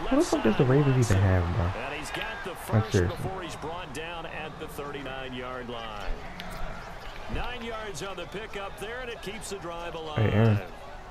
Who the fuck does the Ravens even have, bro? And he's got the Like, first seriously. before he's brought down at the 39-yard line. 9 yards on the pickup there, and it keeps the drive alive. Hey, Aaron.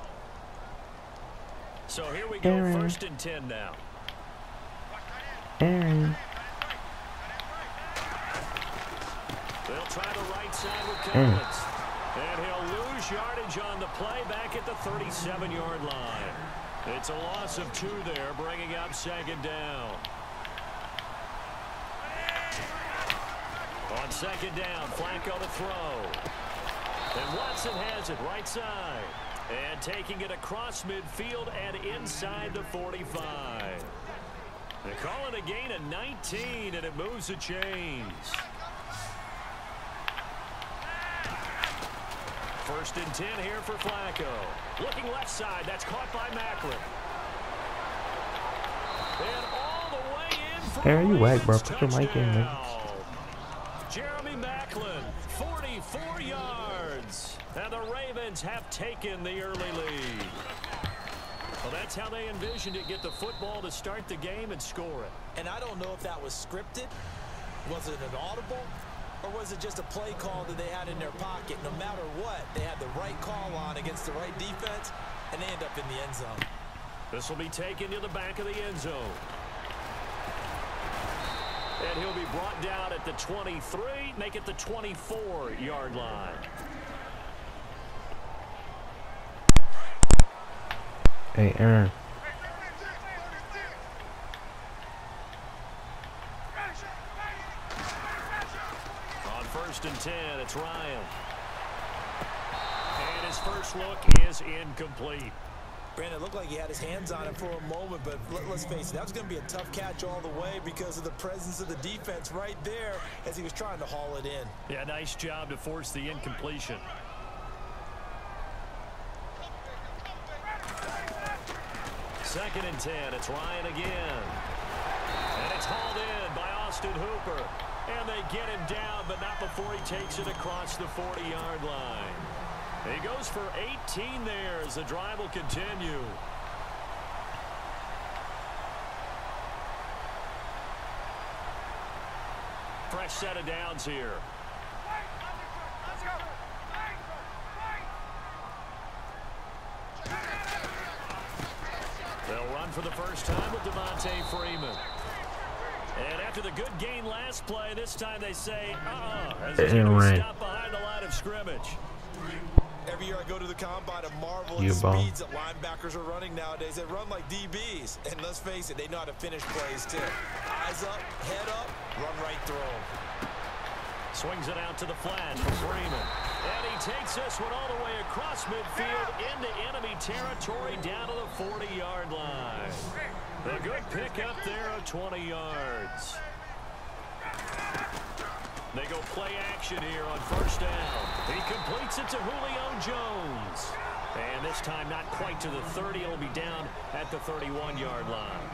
So here we go, Aaron. 1st and 10 now. Aaron. They'll try the right side with Aaron. Collins. And he'll lose yardage on the play back at the 37-yard line. It's a loss of 2 there, bringing up 2nd down. On 2nd down, Flacco to throw. And Watson has it right side. And taking it across midfield and inside the 45. They call it a gain of 19, and it moves the chains. 1st and 10 here for Flacco. Looking left side. That's caught by Maclin. And all the way in for Aaron, you whack, bro. Ravens Put your mic in, man. touchdown. Jeremy Maclin, 44 yards. And the Ravens have taken the early lead. Well, that's how they envisioned it. Get the football to start the game and score it. And I don't know if that was scripted. Was it an audible? Or was it just a play call that they had in their pocket? No matter what, they had the right call on against the right defense, and they end up in the end zone. This will be taken to the back of the end zone. And he'll be brought down at the 23, make it the 24-yard line. Hey, Aaron. On 1st and 10, it's Ryan. And his first look is incomplete. Brandon, it looked like he had his hands on it for a moment, but let's face it, that was going to be a tough catch all the way because of the presence of the defense right there as he was trying to haul it in. Yeah, nice job to force the incompletion. Second and 10, it's Ryan again. And it's hauled in by Austin Hooper. And they get him down, but not before he takes it across the 40-yard line. He goes for 18 there as the drive will continue. Fresh set of downs here. They'll run for the first time with Devontae Freeman. And after the good gain last play, this time they say, as he's going to stop behind the line of scrimmage. Every year I go to the combine and marvel You at the bum. speeds that linebackers are running nowadays. They run like DBs. And let's face it, they know how to finish plays too. Eyes up, head up, run right through them. Swings it out to the flat for Freeman. And he takes this one all the way across midfield into enemy territory down to the 40-yard line. A good pickup there of 20 yards. They go play action here on first down. He completes it to Julio Jones. And this time not quite to the 30. It'll be down at the 31-yard line.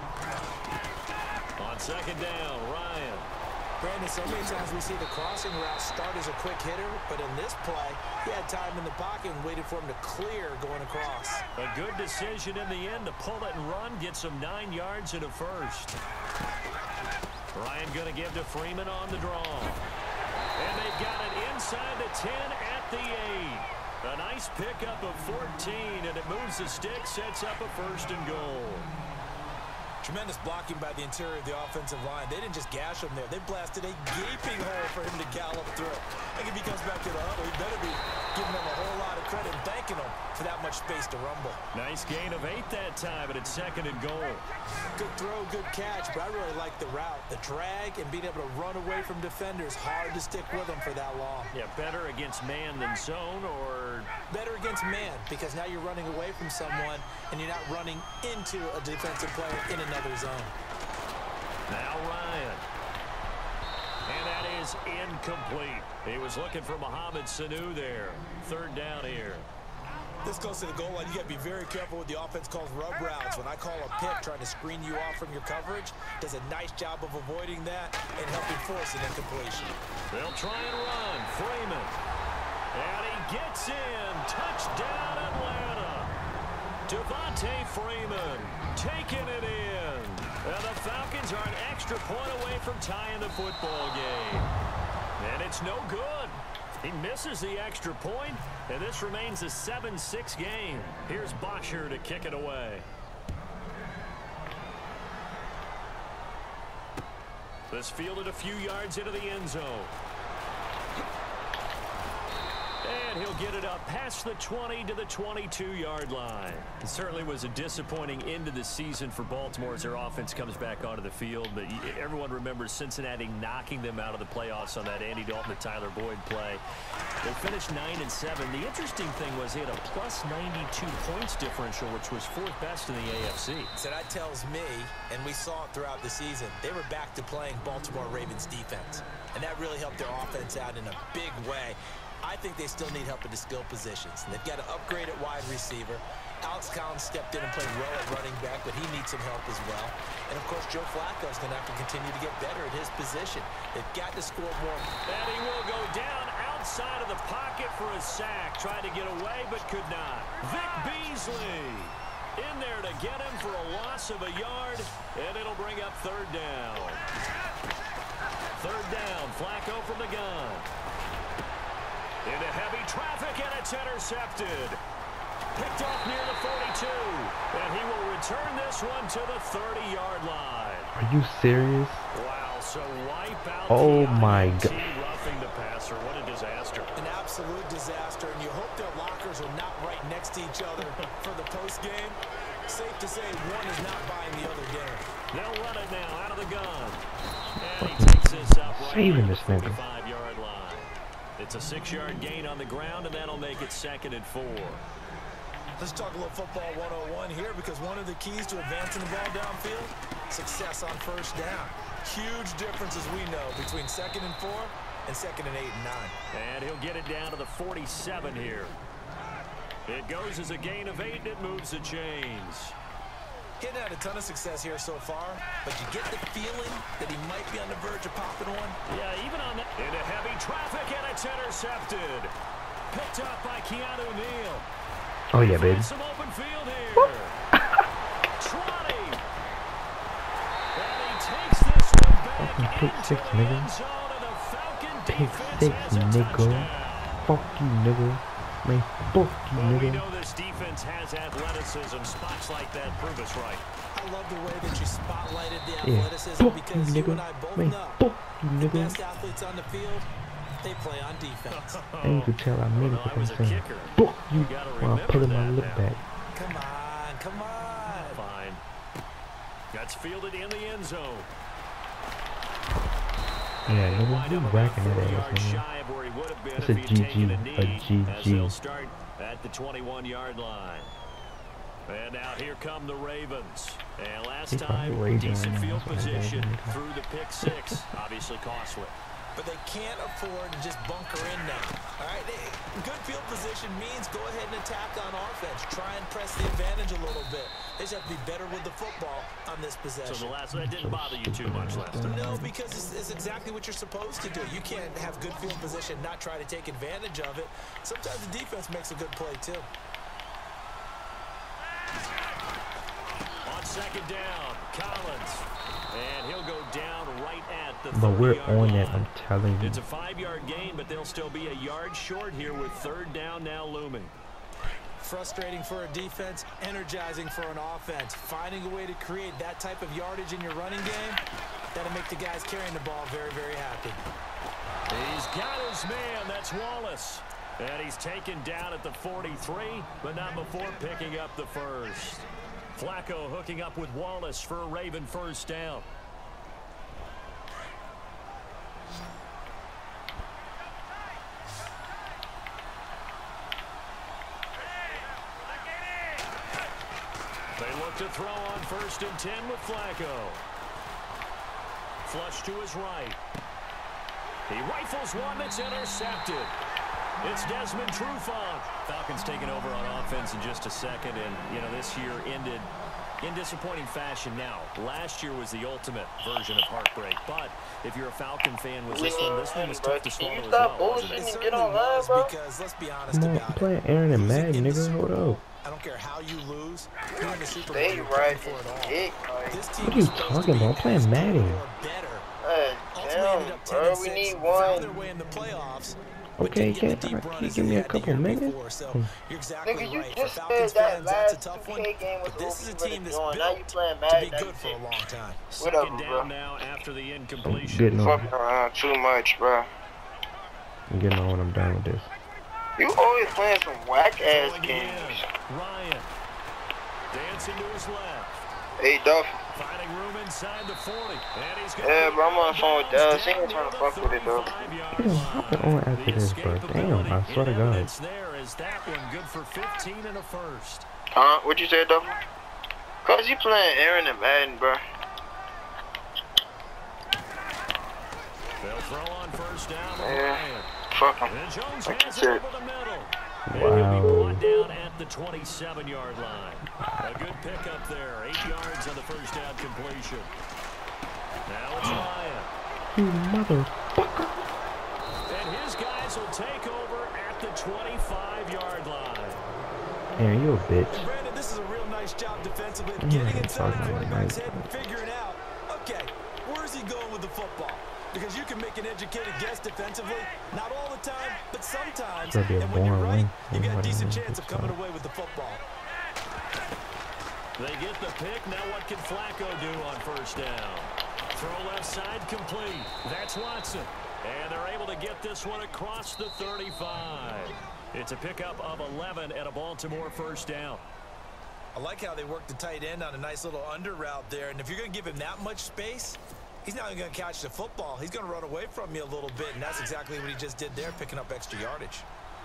On second down, Ryan. Brandon, so many times we see the crossing route start as a quick hitter, but in this play, he had time in the pocket and waited for him to clear going across. A good decision in the end to pull it and run, get some 9 yards and a first. Ryan going to give to Freeman on the draw. And they've got it inside the 10 at the 8. A nice pickup of 14, and it moves the stick, sets up a first and goal. Tremendous blocking by the interior of the offensive line. They didn't just gash him there. They blasted a gaping hole for him to gallop through. I think if he comes back to the huddle, he better be giving them a whole lot of credit and thanking them for that much space to rumble. Nice gain of 8 that time, and it's second and goal. Good throw, good catch, but I really like the route. The drag and being able to run away from defenders. Hard to stick with them for that long. Yeah, better against man than zone, or better against man, because now you're running away from someone and you're not running into a defensive player in another zone. Now Ryan. And that is incomplete. He was looking for Mohamed Sanu there. Third down here. This close to the goal line, you got to be very careful with the offense calls rub routes. When I call a pick trying to screen you off from your coverage, does a nice job of avoiding that and helping force an incompletion. They'll try and run. Freeman. And he gets in. Touchdown, Atlanta. Devontae Freeman taking it in. Well, the Falcons are an extra point away from tying the football game. And it's no good. He misses the extra point, and this remains a 7-6 game. Here's Bosher to kick it away. This fielded a few yards into the end zone. And he'll get it up past the 20 to the 22-yard line. It certainly was a disappointing end of the season for Baltimore as their offense comes back onto the field. But everyone remembers Cincinnati knocking them out of the playoffs on that Andy Dalton to Tyler Boyd play. They finished 9-7. The interesting thing was they had a plus 92 points differential, which was fourth best in the AFC. So that tells me, and we saw it throughout the season, they were back to playing Baltimore Ravens defense. And that really helped their offense out in a big way. I think they still need help at the skill positions. They've got to upgrade at wide receiver. Alex Collins stepped in and played well at running back, but he needs some help as well. And, of course, Joe Flacco is going to have to continue to get better at his position. They've got to score more. And he will go down outside of the pocket for a sack. Tried to get away, but could not. Vic Beasley in there to get him for a loss of a yard, and it'll bring up third down. Third down, Flacco from the gun. Into heavy traffic, and it's intercepted. Picked off near the 42. And he will return this one to the 30-yard line. Are you serious? Wow, so wipe out oh the my INT God. roughing the passer. What a disaster. An absolute disaster, and you hope their lockers are not right next to each other for the postgame. Safe to say one is not buying the other game. They'll run it now out of the gun. And he takes this up right Saving near this the nigga. 45-yard line. It's a 6-yard gain on the ground, and that'll make it 2nd and 4. Let's talk a little football 101 here, because one of the keys to advancing the ball downfield, success on first down. Huge difference, as we know, between 2nd and 4 and 2nd and 8 and 9. And he'll get it down to the 47 here. It goes as a gain of 8, and it moves the chains. Getting had a ton of success here so far, but you get the feeling that he might be on the verge of popping one. Yeah, even on that. Into heavy traffic, and it's intercepted. Picked up by Keanu Neal. Oh yeah, baby. Some open field here. Trotty. And he takes this one back Fucking pick into six, the nigga. end zone, and the Falcon Pick defense 6, has a nigga. touchdown. Fuck you, nigga. Man, fuck you, Well, we nigga. know this defense has athleticism. Spots like that prove us right. I love the way that you spotlighted the Yeah. athleticism, Fuck you, because you and I nigga. both Man, know fuck you, the nigga. best athletes on the field, they play on defense. And you could tell I made it I with was that a thing. kicker. Fuck you. You gotta While I put in my remember lip that back. Come on, come on. Fine. That's fielded in the end zone. Yeah, nigga, Wind you up about racking 4 that ass, yards nigga. shy of where he would have been That's if a he had taken a GG, knee, a as GG. they'll start at the 21-yard line. And now here come the Ravens. And last They probably time, raging decent right now. field That's what they're position doing. through the pick 6. Obviously costly. But they can't afford to just bunker in now. All right, good field position means go ahead and attack on offense. Try and press the advantage a little bit. They just have to be better with the football on this possession. So the last that didn't bother you too much last time. No, because it's exactly what you're supposed to do. You can't have good field position, not try to take advantage of it. Sometimes the defense makes a good play, too. On 2nd down, Collins. And he'll go down right at the But we're 30-yard on that, line. I'm telling you. It's a 5-yard gain, but they'll still be a yard short here with 3rd down now looming. Frustrating for a defense, energizing for an offense. Finding a way to create that type of yardage in your running game, that'll make the guys carrying the ball very, very happy. He's got his man. That's Wallace. And he's taken down at the 43, but not before picking up the first. Flacco hooking up with Wallace for a Raven first down. They look to throw on 1st and 10 with Flacco. Flush to his right. He rifles one that's intercepted. It's Desmond Trufant. Falcons taking over on offense in just a second, and, you know, this year ended in disappointing fashion now. Last year was the ultimate version of heartbreak, but if you're a Falcon fan, was this one was tough to swallow as well, wasn't it? It certainly was, because let's be honest Come on, about I'm it. playing Aaron and Losing Madden, in the nigga. Super Hold Bowl, up. I don't care how you lose. You're in the Super Bowl. Stay You're right playing for it all. dick, like. This team What are you is supposed to talking be about? I'm playing as good Madden. or better. Ultimately Damn, ended up bro, 10-6, we need found their one. way in the playoffs. But Okay, didn't get the can deep run you as give they me a had the couple year minutes? before. So you're exactly Nigga, you right. For just Falcons said that fans, that's a last tough one. 2K game was But this is a what we team that's doing. Now you built playing to Madden. be good for a long time. Whatever, Second bro. down now after the I'm incompletion. getting on. Fucking around too much, bro. I'm getting on when I'm done with this. You always playing some whack ass Throwing games. in. Ryan dancing to his left. Hey, Duff. Finding room inside the 40. And he's Yeah, bro, I'm on the phone with Dallas. He ain't trying to fuck with it, though. Yeah, I'm hopping on after this, bro. Damn, I swear to God. There is that one good for 15 and a first. Huh? What you said, Duff? Cause you playing Aaron and Madden, bro. They'll throw on first down. Yeah. Fuck him. And Jones Like you has it said. over the middle. And Wow. he'll be brought down at the 27-yard line. A good pickup there. 8 yards on the first down completion. Now it's Ryan. You motherfucker. And his guys will take over at the 25-yard line. Aaron, you a bitch. And Brandon, this is a real nice job defensively of Yeah, getting inside the fucking quarterback's nice. head and figuring out, okay, where's he going with the football? Because you can make an educated guess defensively, not all the time, but sometimes. It's gonna be a And when you're boring right, win. you got a Everybody decent wins chance of this coming time. away with the football. They get the pick. Now what can Flacco do on first down? Throw left side complete. That's Watson. And they're able to get this one across the 35. It's a pickup of 11 at a Baltimore first down. I like how they work the tight end on a nice little under route there. And if you're going to give him that much space, he's not even going to catch the football. He's going to run away from you a little bit, and that's exactly what he just did there, picking up extra yardage.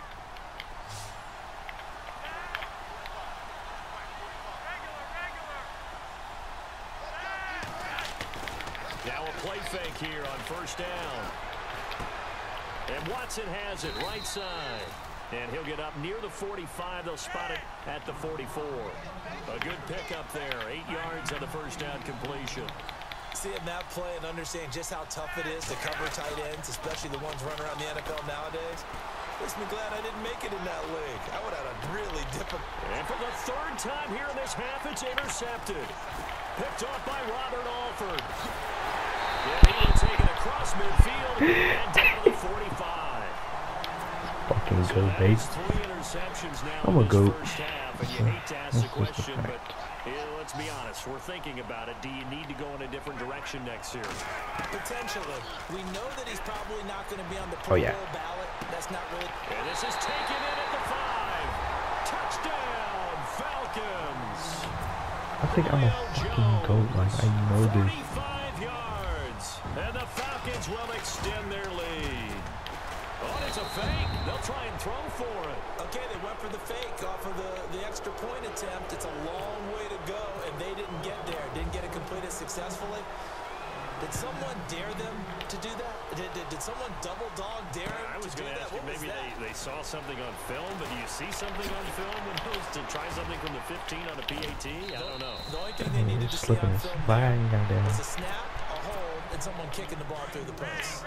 Now a play fake here on first down. And Watson has it right side. And he'll get up near the 45. They'll spot it at the 44. A good pickup there. 8 yards on the first down completion. Seeing that play and understanding just how tough it is to cover tight ends, especially the ones running around the NFL nowadays, makes me glad I didn't make it in that league. I would have had a really difficult... And for the third time here in this half, it's intercepted. Picked off by Robert Alford. And he will take it across midfield and down to the 45. Fucking So go, that babe. is 3 interceptions now I'm a in this goat. first half, and you hate to ask the That's just a question, but fact. let's be honest, we're thinking about it. Do you need to go in a different direction next year? Potentially. We know that he's probably not going to be on the Oh, Pro yeah. Bowl ballot. That's not really... And this is taken in at the 5. Touchdown, Falcons. I think I'm a fucking goat. Like, I know this. 45 yards, and the Falcons will extend their lead. Oh, it's a fake. They'll try and throw for it. Okay, they went for the fake off of the extra point attempt. It's a long way to go, and they didn't get there. Didn't get it completed successfully. Did someone dare them to do that? Did someone double dog dare I them was to do going to that? ask you, What was maybe that? they saw something on film, but do you see something on film when opposed to try something from the 15 on a PAT? I don't know. The only thing they needed to see Slipping on and film sliding, goddamn. was a snap, a hold, and someone kicking the ball through the post.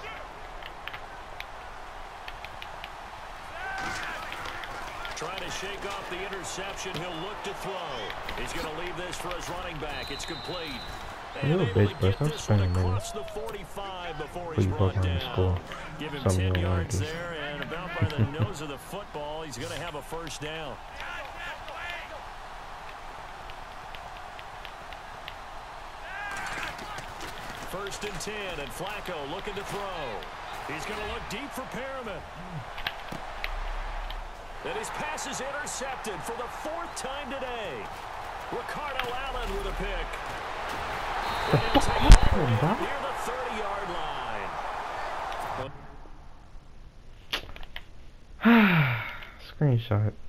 Trying to shake off the interception. He'll look to throw. He's going to leave this for his running back. It's complete. You a bitch, bro. Stop spending money. Across the 45 before Please he's fuck brought on the down. score. Give him Something 10 you don't wanna yards do. there, and about by the nose of the football, he's going to have a first down. First and 10, and Flacco looking to throw. He's going to look deep for Perriman. And his pass is intercepted for the 4th time today. Ricardo Allen with a pick. The And he'll fuck take it happened, bro? near the 30-yard line. Screenshot.